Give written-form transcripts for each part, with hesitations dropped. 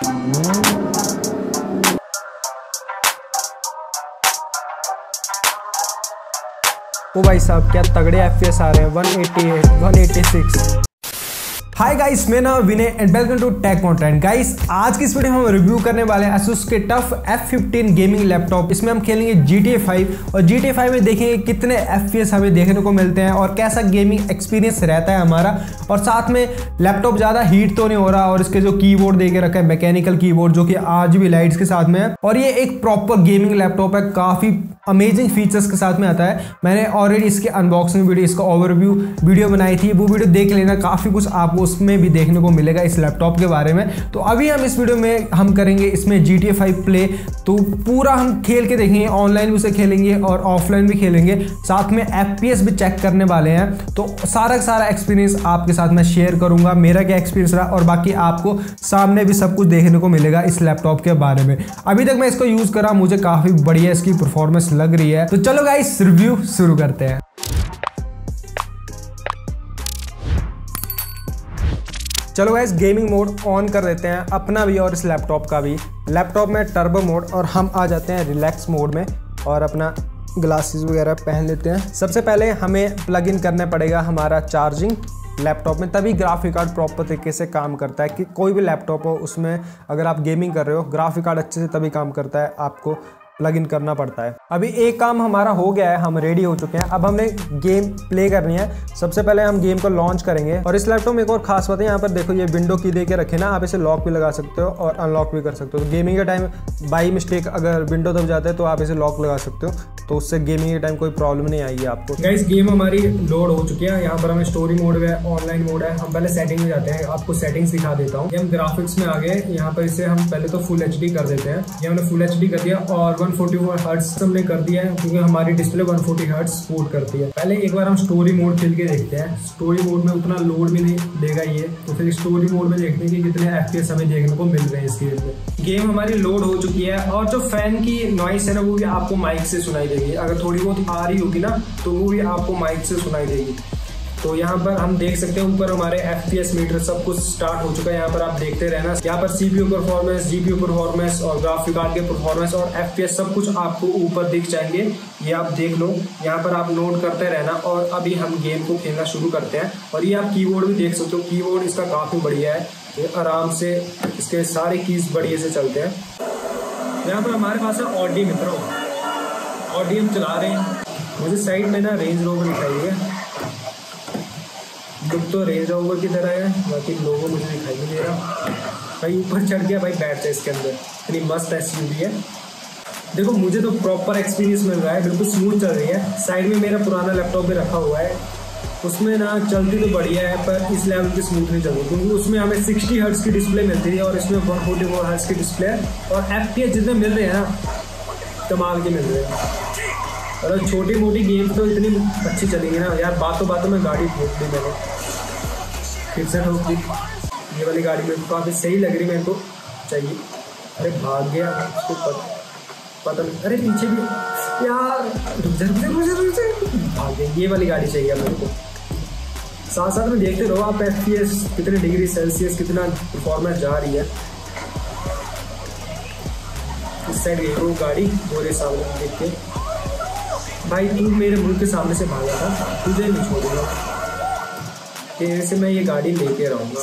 ओ भाई साहब क्या तगड़े FPS आ रहे हैं 188, 186। हाय गाइस, मेरा नाम Vinay and welcome to tech content. Guys आज की इस वीडियो में हम रिव्यू करने वाले हैं ASUS के टफ F15 गेमिंग लैपटॉप। इसमें हम खेलेंगे GTA 5 और GTA 5 में देखेंगे कितने FPS हमें देखने को मिलते हैं और कैसा गेमिंग एक्सपीरियंस रहता है हमारा। और साथ में लैपटॉप ज़्यादा हीट तो नहीं हो रहा और इसके जो कीबोर्ड दे के रखा है मैकेनिकल कीबोर्ड जो कि RGB लाइट्स के साथ में है और ये एक प्रॉपर गेमिंग लैपटॉप है, काफ़ी अमेजिंग फीचर्स के साथ में आता है। मैंने ऑलरेडी इसके अनबॉक्सिंग वीडियो, इसका ओवरव्यू वीडियो बनाई थी, वो वीडियो देख लेना, काफ़ी कुछ आपको उसमें भी देखने को मिलेगा इस लैपटॉप के बारे में। तो अभी हम इस वीडियो में हम करेंगे इसमें GTA 5 प्ले, तो पूरा हम खेल के देखेंगे, ऑनलाइन भी उसे खेलेंगे और ऑफलाइन भी खेलेंगे, साथ में FPS भी चेक करने वाले हैं। तो सारा का सारा एक्सपीरियंस आपके साथ मैं शेयर करूंगा, मेरा क्या एक्सपीरियंस रहा और बाकी आपको सामने भी सब कुछ देखने को मिलेगा इस लैपटॉप के बारे में। अभी तक मैं इसको यूज़ करा, मुझे काफ़ी बढ़िया इसकी परफॉर्मेंस लग रही है। तो चलो गाइस रिव्यू शुरू करते हैं। चलो गाइस गेमिंग मोड ऑन कर देते हैं अपना भी और इस लैपटॉप का भी। लैपटॉप में टर्बो मोड और हम आ जाते हैं रिलैक्स मोड में और अपना ग्लासेस वगैरह पहन लेते हैं। सबसे पहले हमें प्लग इन करना पड़ेगा हमारा चार्जिंग लैपटॉप में, तभी ग्राफिक कार्ड प्रॉपर तरीके से काम करता है। कि कोई भी लैपटॉप हो उसमें अगर आप गेमिंग कर रहे हो, ग्राफिक कार्ड अच्छे से तभी काम करता है, आपको प्लग इन करना पड़ता है। अभी एक काम हमारा हो गया है, हम रेडी हो चुके हैं। अब हमने गेम प्ले करनी है। सबसे पहले हम गेम को लॉन्च करेंगे और इस लैपटॉप में एक और खास बात है, यहाँ पर देखो ये विंडो की दे के रखे ना, आप इसे लॉक भी लगा सकते हो और अनलॉक भी कर सकते हो। तो गेमिंग के टाइम बाई मिस्टेक अगर विंडो दब जाता है तो आप इसे लॉक लगा सकते हो, तो उससे गेमिंग के टाइम कोई प्रॉब्लम नहीं आएगी आपको। गाइस गेम हमारी लोड हो चुकी है। यहाँ पर हमें स्टोरी मोड है, ऑनलाइन मोड है। हम पहले सेटिंग में जाते हैं, आपको सेटिंग्स दिखा देता हूँ। हम ग्राफिक्स में आ गए, यहाँ पर इसे हम पहले तो फुल HD कर देते हैं। ये हमने फुल HD कर दिया और 144 हर्ट्ज हमने कर दिया है क्योंकि हमारी डिस्प्ले 140 हर्ट्ज सपोर्ट करती है। पहले एक बार हम स्टोरी मोड खेल के देखते हैं। स्टोरी मोड में उतना लोड भी नहीं देगा ये, तो फिर स्टोरी मोड में देखते हैं कि कितने FPS हमें देखने को मिल रहे हैं इसके लिए। गेम हमारी लोड हो चुकी है और जो फैन की नॉइस है ना वो भी आपको माइक से सुनाई देगी। अगर थोड़ी बहुत आ रही होगी ना तो वो भी आपको माइक से सुनाई देगी। तो यहाँ पर हम देख सकते हैं ऊपर हमारे FPS मीटर सब कुछ स्टार्ट हो चुका है। यहाँ पर आप देखते रहना, यहाँ पर CPU परफॉर्मेंस, GPU परफॉर्मेंस और ग्राफिक कार्ड के परफॉर्मेंस और FPS सब कुछ आपको ऊपर दिख जाएंगे। ये आप देख लो, यहाँ पर आप नोट करते रहना। और अभी हम गेम को खेलना शुरू करते हैं। और ये आप कीबोर्ड भी देख सकते हो, कीबोर्ड इसका काफ़ी बढ़िया है, ये आराम से इसके सारे कीज बढ़िया से चलते हैं। यहाँ पर हमारे पास है ऑडी मित्रों, ऑडी हम चला रहे हैं। मुझे साइड में ना रेंज रोवर दिखाई है, लुक तो रेंज रोवर की तरह है, बाकी लोगों मुझे दिखाई नहीं दे रहा। भाई ऊपर चढ़ गया, भाई बैठते हैं इसके अंदर, इतनी मस्त SUV है। देखो मुझे तो प्रॉपर एक्सपीरियंस मिल रहा है, बिल्कुल स्मूथ चल रही है। साइड में मेरा पुराना लैपटॉप भी रखा हुआ है, उसमें ना चलती तो बढ़िया है पर इस लेवल की स्मूथ नहीं चलती, क्योंकि उसमें हमें 60 हर्ट्ज की डिस्प्ले मिलती थी और इसमें 144 हर्ट्ज की डिस्प्ले है। और FPS जितने मिल रहे हैं ना कमाल के मिल रहे हैं। और छोटी मोटी गेम तो इतनी अच्छी चलेंगी ना यार। बातों बातों में गाड़ी ठोक दी मैंने, फिर से ठोक दी। ये वाली गाड़ी मेरे को काफ़ी सही लग रही, मेरे को चाहिए। अरे भाग गया, उसको पता नहीं। अरे पीछे भी यार, भाग गया। ये वाली गाड़ी चाहिए मेरे को। साथ साथ में देखते रहो आप FPS कितने डिग्री सेल्सियस कितना परफॉर्मेंस जा रही है। इस साइड देखो गाड़ी, गोरे सामने देख के। भाई तू मेरे मुंह के सामने से भागा था, तुझे नहीं छोड़ूंगा, तेरे से मैं ये गाड़ी लेके रहूंगा।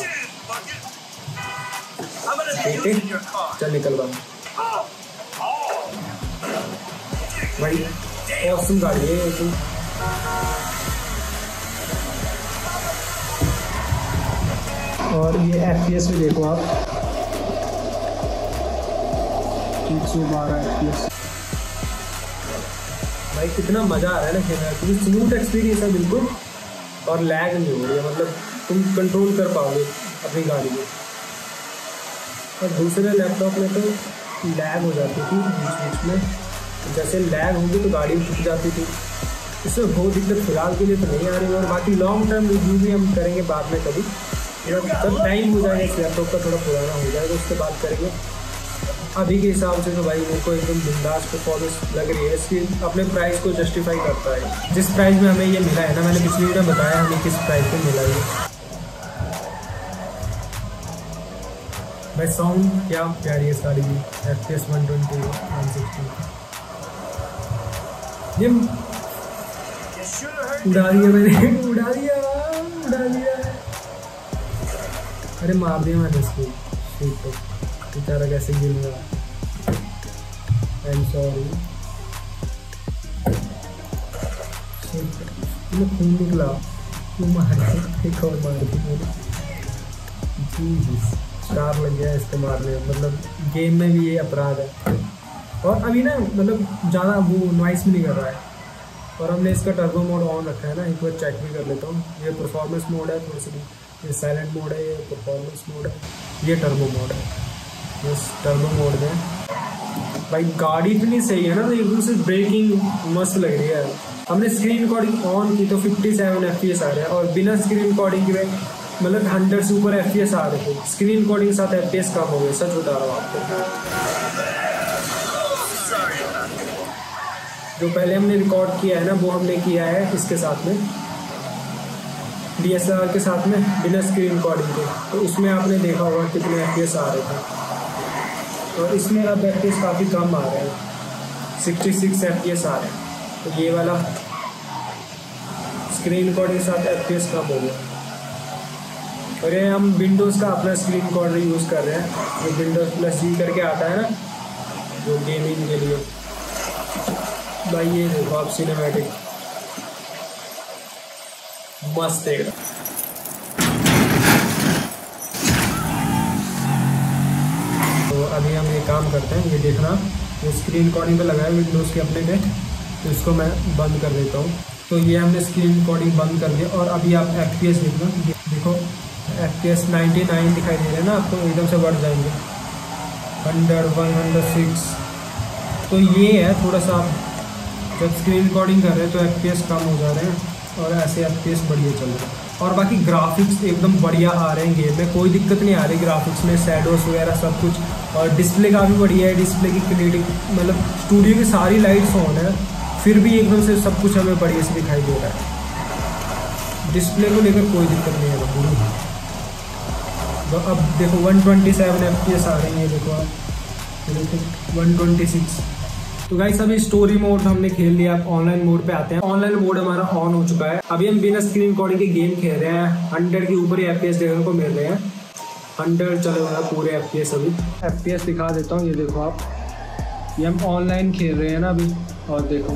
बेटे चल निकल भाई, ऑसम गाड़ी है तू। और ये FPS भी देखो आप, 112 FPS। भाई कितना मज़ा आ रहा है ना खेलना, क्योंकि स्मूथ एक्सपीरियंस है बिल्कुल और लैग नहीं हो रही है, मतलब तुम कंट्रोल कर पाओगे अपनी गाड़ी को। और दूसरे लैपटॉप में तो लैग हो जाती थी बीच में, जैसे लैग होगी तो गाड़ी रुक जाती थी। इसमें बहुत दिक्कत फिलहाल के लिए तो नहीं आ रही है। और बाकी लॉन्ग टर्म रिव्यू भी हम करेंगे बाद में कभी, जब टाइम हो जाएगा इस लैपटॉप का थोड़ा पुराना हो जाएगा उसके बाद करेंगे। अभी के हिसाब से तो भाई मेरे को एकदम बिंदास परफॉर्मेंस लग रही है। इसकी अपने प्राइस को जस्टिफाई करता है। जिस प्राइस में हमें ये मिला है ना, मैंने पिछली वीडियो में बताया हमें किस प्राइस में मिला है। भाई साउंड क्या प्यारी है सारी की। FPS 120 160 ये उड़ा दिया मैंने, उड़ा दिया। अरे मार दिया मैंने इसको, तो बेचारा कैसे गिर रहा। आई एम सॉरी, खून निकला, क्यों मार एक और मार दी मैंने। स्टार लग गया इसको मारने, मतलब गेम में भी ये अपराध है। और अभी ना मतलब ज़्यादा वो नॉइस भी नहीं कर रहा है। और हमने इसका टर्बो मोड ऑन रखा है ना, एक बार चेक भी कर लेता हूँ। ये परफॉर्मेंस मोड है थोड़ी सी, ये साइलेंट मोड है, ये परफॉर्मेंस मोड है, ये टर्बो मोड है। इस टर्बो मोड में भाई गाड़ी इतनी सही है ना, तो एकदम से ब्रेकिंग मस्त लग रही है। हमने स्क्रीन रिकॉर्डिंग ऑन की तो 57 FPS आ रहे हैं, और बिना स्क्रीन रिकॉर्डिंग के मतलब 100 से ऊपर FPS आ रहे थे। स्क्रीन रिकॉर्डिंग के साथ FPS कम हो गए, सच बता रहा हूँ आपको। जो पहले हमने रिकॉर्ड किया है ना, वो हमने किया है इसके साथ में, DSLR के साथ में, बिना स्क्रीन रिकॉर्डिंग के। तो उसमें आपने देखा होगा कितने FPS आ रहे थे, और इसमें अब FPS काफ़ी कम आ रहे हैं, 66 FPS आ रहे हैं। तो ये वाला स्क्रीन रिकॉर्डिंग के साथ FPS कम हो गया। और ये हम विंडोज़ का अपना स्क्रीन रिकॉर्डर यूज़ कर रहे हैं, जो Windows+G करके आता है ना, जो गेमिंग के लिए। भाई ये देखो आप, सिनेमैटिक मस्त है। तो अभी हम ये काम करते हैं, ये देखना, ये स्क्रीन रिकॉर्डिंग पे लगाया विंडोज़ के अपने में, तो इसको मैं बंद कर देता हूँ। तो ये हमने स्क्रीन रिकॉर्डिंग बंद कर दिया। और अभी आप FPS देखना, देखो FPS 99 दिखाई दे रहे हैं ना आपको, एकदम से बढ़ जाएंगे 100 106। तो ये है थोड़ा सा, जब स्क्रीन रिकॉर्डिंग कर रहे हैं तो FPS कम हो जा रहे हैं, और ऐसे FPS बढ़िया चल रहा है। और बाकी ग्राफिक्स एकदम बढ़िया आ रहे हैं गेम में, कोई दिक्कत नहीं आ रही ग्राफिक्स में, शैडोज वगैरह सब कुछ। और डिस्प्ले काफ़ी बढ़िया है, डिस्प्ले की क्लियरिटी, मतलब स्टूडियो की सारी लाइट्स ऑन है, फिर भी एकदम से सब कुछ हमें बढ़िया से दिखाई दे रहा है। डिस्प्ले को लेकर कोई दिक्कत नहीं है पूरी। तो अब देखो 127 FPS आ रही है, देखो आप, देखो 126। तो गाइस अभी स्टोरी मोड हमने खेल लिया, अब ऑनलाइन मोड पे आते हैं। ऑनलाइन मोड हमारा ऑन हो चुका है। अभी हम बिना स्क्रीन रिकॉर्डिंग के गेम खेल रहे हैं, 100 के ऊपर ही FPS देखने को मिल रहे हैं, 100 चले हुए हैं पूरे FPS। अभी FPS दिखा देता हूँ, ये देखो आप, ये हम ऑनलाइन खेल रहे हैं ना अभी, और देखो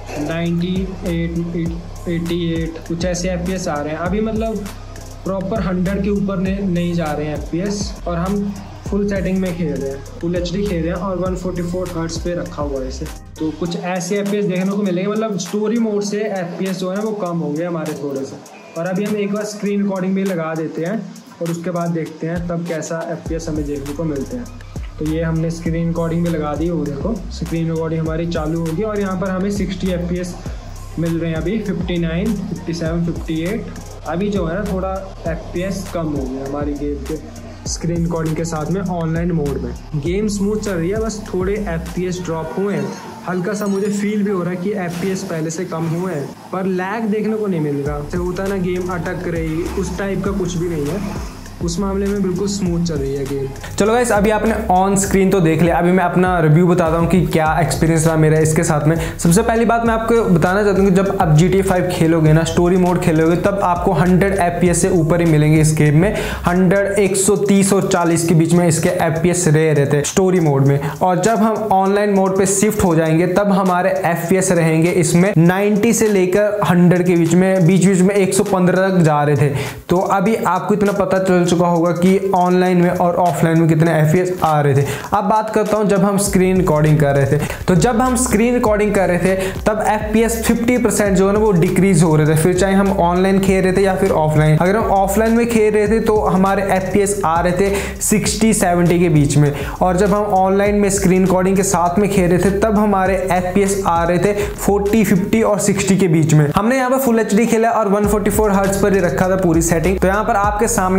98 88 कुछ ऐसे FPS आ रहे हैं अभी, मतलब प्रॉपर 100 के ऊपर नहीं जा रहे हैं FPS। और हम फुल सेटिंग में खेल रहे हैं, फुल HD खेल रहे हैं, और 144 हर्ट्ज पे रखा हुआ है इसे। तो कुछ ऐसे FPS देखने को मिलेंगे, मतलब स्टोरी मोड से FPS जो है वो कम हो गए हमारे थोड़े से। और अभी हम एक बार स्क्रीन रिकॉर्डिंग भी लगा देते हैं, और उसके बाद देखते हैं तब कैसा FPS हमें देखने को मिलते हैं। तो ये हमने स्क्रीन रिकॉर्डिंग भी लगा दी, वो देखो स्क्रीन रिकॉर्डिंग हमारी चालू होगी, और यहाँ पर हमें 60 FPS मिल रहे हैं अभी, 59 57 58। अभी जो है ना थोड़ा FPS कम हो गया हमारी गेम के स्क्रीन रिकॉर्डिंग के साथ में ऑनलाइन मोड में। गेम स्मूथ चल रही है, बस थोड़े FPS ड्रॉप हुए हैं, हल्का सा मुझे फील भी हो रहा है कि FPS पहले से कम हुए हैं, पर लैग देखने को नहीं मिल रहा। जैसे होता है ना गेम अटक रही, उस टाइप का कुछ भी नहीं है, उस मामले में बिल्कुल स्मूथ चल रही है गेम। चलो गाइस अभी आपने ऑन स्क्रीन तो देख लिया, अभी मैं अपना रिव्यू बताता हूँ कि क्या एक्सपीरियंस रहा मेरा इसके साथ में। सबसे पहली बात मैं आपको बताना चाहता हूँ कि जब आप GTA 5 खेलोगे ना, स्टोरी मोड खेलोगे, तब आपको 100 FPS से ऊपर ही मिलेंगे इस गेम में। 100 130 और 40 के बीच में इसके FPS रहे रहते हैं स्टोरी मोड में। और जब हम ऑनलाइन मोड पे शिफ्ट हो जाएंगे तब हमारे FPS रहेंगे इसमें 90 से लेकर 100 के बीच में, बीच में 115 तक जा रहे थे। तो अभी आपको इतना पता चल चुका होगा कि ऑनलाइन में और ऑफलाइन में कितने FPS आ रहे थे। अब बात करता हूं जब हम स्क्रीन रिकॉर्डिंग कर रहे थे, तो जब हम स्क्रीन रिकॉर्डिंग कर रहे थे तब FPS 50% जो है ना वो डिक्रीज हो रहे थे, फिर चाहे हम ऑनलाइन खेल रहे थे या फिर ऑफलाइन। अगर हम ऑफलाइन में खेल रहे थे तो हमारे FPS आ रहे थे 60-70 के बीच में, और जब हम ऑनलाइन में स्क्रीन रिकॉर्डिंग के साथ में खेल रहे थे तब हमारे FPS आ रहे थे 40, 50 और 60 के बीच में। हमने यहाँ पर फुल HD खेला और 144 हर्ट्ज पर ही रखा था पूरी सेटिंग। तो यहाँ पर आपके सामने सारे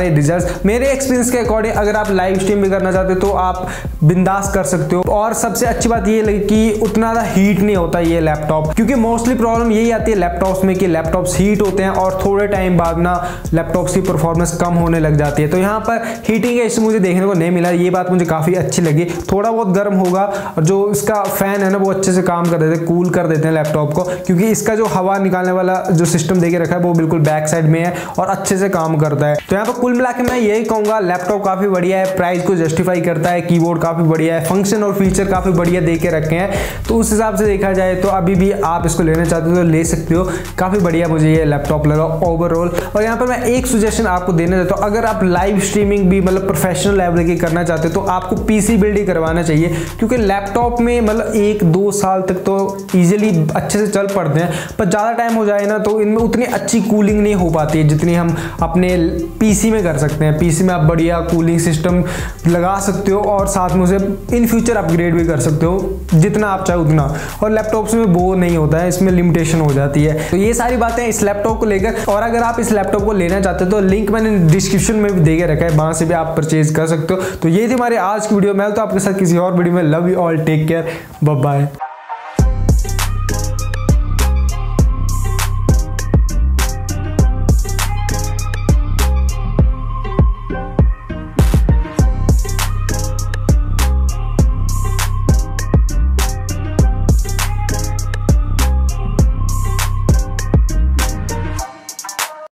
सारे रिजल्ट। मेरे एक्सपीरियंस के अकॉर्डिंग अगर आप लाइव स्ट्रीम भी करना चाहते हो तो आप बिंदास कर सकते हो। और सबसे अच्छी बात ये लगी कि उतना ज़्यादा हीट नहीं होता ये लैपटॉप, क्योंकि मोस्टली प्रॉब्लम यही आती है लैपटॉप्स में कि लैपटॉप्स हीट होते हैं और थोड़े टाइम बाद ना लैपटॉप्स की परफॉर्मेंस कम होने लग जाती है। तो यहाँ पर हीटिंग का इश्यू मुझे देखने को नहीं मिला, ये बात मुझे काफ़ी अच्छी लगी। थोड़ा बहुत गर्म होगा और जो इसका फैन है ना वो अच्छे से काम कर देते हैं, कूल कर देते हैं लैपटॉप को, क्योंकि इसका जो हवा निकालने वाला जो सिस्टम देके रखा है वो बिल्कुल बैक साइड में है और अच्छे से काम करता है। तो यहाँ पर कुल मिला के मैं यही कहूँगा लैपटॉप काफ़ी बढ़िया है, प्राइस को जस्टिफाई करता है, कीबोर्ड काफ़ी बढ़िया है, फंक्शन और फीचर काफ़ी बढ़िया दे के रखे हैं। तो उस हिसाब से देखा जाए तो अभी भी आप इसको लेना चाहते हो तो ले सकते हो। काफ़ी बढ़िया मुझे ये लैपटॉप लगा ओवरऑल। और यहाँ पर मैं एक सजेशन आपको देना चाहता हूँ, अगर आप लाइव स्ट्रीमिंग भी मतलब प्रोफेशनल लेवल की करना चाहते हो तो आपको पीसी बिल्ड ही करवाना चाहिए, क्योंकि लैपटॉप में मतलब 1-2 साल तक तो ईजिली अच्छे से चल पड़ते हैं, पर ज़्यादा टाइम हो जाए ना तो इनमें उतनी अच्छी कूलिंग नहीं हो पाती है जितनी हम अपने पीसी में कर सकते हैं। पीसी में आप बढ़िया कूलिंग सिस्टम लगा सकते हो और साथ में उसे इन फ्यूचर अपग्रेड भी कर सकते हो जितना आप चाहे उतना, और लैपटॉप्स में वो नहीं होता है, इसमें लिमिटेशन हो जाती है। तो ये सारी बातें इस लैपटॉप को लेकर। और अगर आप इस लैपटॉप को लेना चाहते हो तो लिंक मैंने डिस्क्रिप्शन में भी दे के रखा है, वहां से भी आप परचेज कर सकते हो। तो ये थी हमारी आज की वीडियो। मैं तो आपके साथ किसी और वीडियो में। Love you all, take care, bye bye.